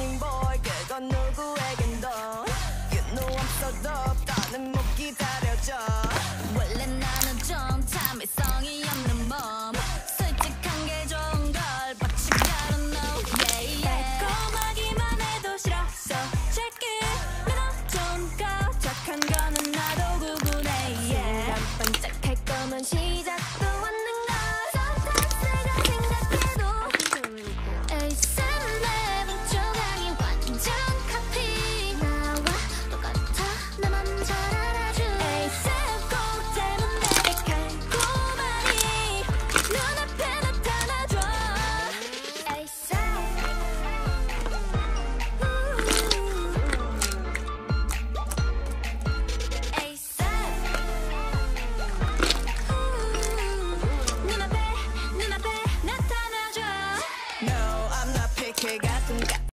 running boy 그건 누구에겐도 You know I'm so dope 더는 못 기다려져 원래 나는 좀 참을성이 없는